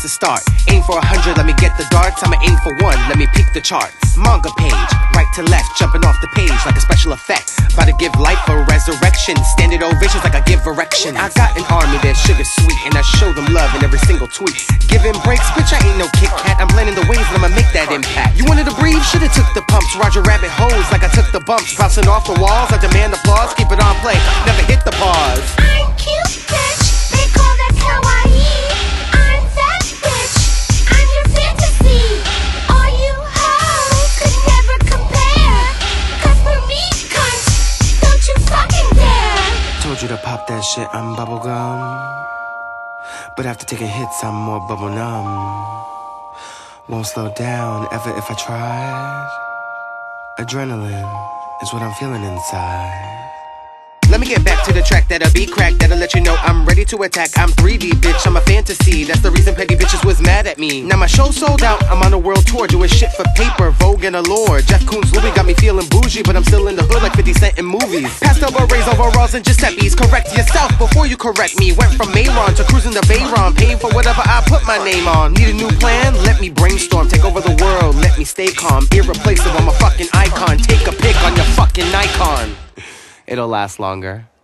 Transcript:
to start. Aim for 100, let me get the darts. I'ma aim for 1, let me peek the charts. Manga page, right to left, jumping off the page like a special effect. About to give life a resurrection. Standard ovations like I give erection. I got an army that's sugar sweet, and I show them love in every single tweet. Giving breaks, bitch, I ain't no Kit Kat. I'm blending the waves and I'ma make that impact. You wanted to breathe, should've took the pumps. Roger Rabbit hoes like I took the bumps. Bouncing off the walls, I demand applause. Keep it on play, never hit the pause. I'm cute, bitch. They call that kawaii. I'm that bitch. I'm your fantasy. All you hoes could never compare. 'Cause for me, cunt, don't you fucking dare. Told you to pop that shit, I'm bubblegum. But after taking hits, I'm more bubble numb. Won't slow down ever if I tried. Adrenaline is what I'm feeling inside. Let me get back to the track that'll be cracked. That'll let you know I'm ready to attack. I'm 3D, bitch, I'm a fantasy. That's the reason petty bitches was mad at me. Now my show's sold out, I'm on a world tour. Doing shit for paper, Vogue and Allure. Jeff Koons Louis got me feeling bougie, but I'm still in the hood like 50 Cent in movies. Pastel berets, overalls, and Giuseppe's. Correct yourself before you correct me. Went from Mayron to cruising to Bayron. Paid for whatever I put my name on. Need a new plan? Let me brainstorm. Take over the world, let me stay calm. Irreplaceable, I'm a fucking icon. Take a pic on your fucking Nikon. It'll last longer.